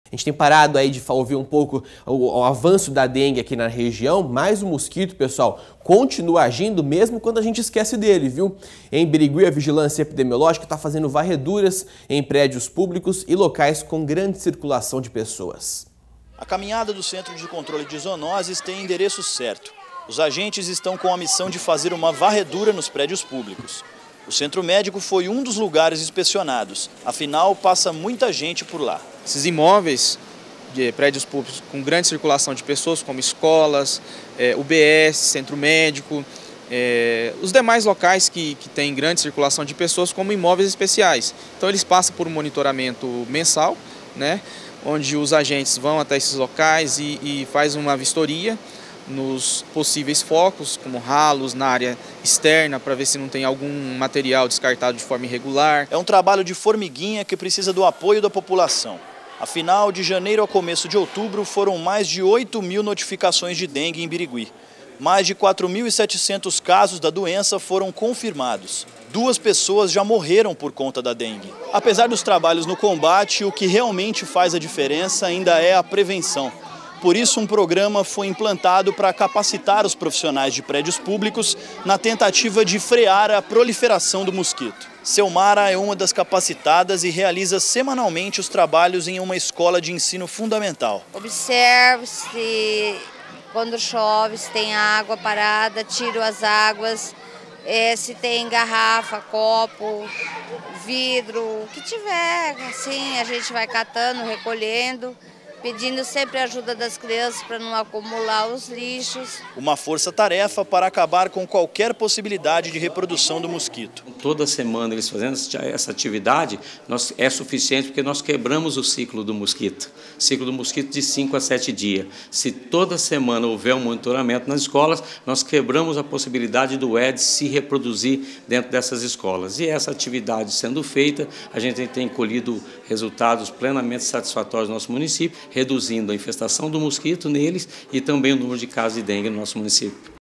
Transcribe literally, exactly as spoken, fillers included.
A gente tem parado aí de ouvir um pouco o, o avanço da dengue aqui na região, mas o mosquito, pessoal, continua agindo mesmo quando a gente esquece dele, viu? Em Birigui, a vigilância epidemiológica está fazendo varreduras em prédios públicos e locais com grande circulação de pessoas. A caminhada do Centro de Controle de Zoonoses tem endereço certo. Os agentes estão com a missão de fazer uma varredura nos prédios públicos. O centro médico foi um dos lugares inspecionados, afinal passa muita gente por lá. Esses imóveis de prédios públicos com grande circulação de pessoas, como escolas, é, U B S, centro médico, é, os demais locais que, que têm grande circulação de pessoas, como imóveis especiais. Então eles passam por um monitoramento mensal, né, onde os agentes vão até esses locais e, e fazem uma vistoria nos possíveis focos, como ralos na área externa, para ver se não tem algum material descartado de forma irregular. É um trabalho de formiguinha que precisa do apoio da população. Afinal, de janeiro ao começo de outubro, foram mais de oito mil notificações de dengue em Birigui. Mais de quatro mil e setecentos casos da doença foram confirmados. Duas pessoas já morreram por conta da dengue. Apesar dos trabalhos no combate, o que realmente faz a diferença ainda é a prevenção. Por isso, um programa foi implantado para capacitar os profissionais de prédios públicos na tentativa de frear a proliferação do mosquito. Selmara é uma das capacitadas e realiza semanalmente os trabalhos em uma escola de ensino fundamental. Observe se quando chove, se tem água parada, tiro as águas, é, se tem garrafa, copo, vidro, o que tiver, assim, a gente vai catando, recolhendo, pedindo sempre a ajuda das crianças para não acumular os lixos. Uma força-tarefa para acabar com qualquer possibilidade de reprodução do mosquito. Toda semana eles fazendo essa atividade nós, é suficiente porque nós quebramos o ciclo do mosquito. Ciclo do mosquito de cinco a sete dias. Se toda semana houver um monitoramento nas escolas, nós quebramos a possibilidade do Aedes se reproduzir dentro dessas escolas. E essa atividade sendo feita, a gente tem colhido resultados plenamente satisfatórios no nosso município, reduzindo a infestação do mosquito neles e também o número de casos de dengue no nosso município.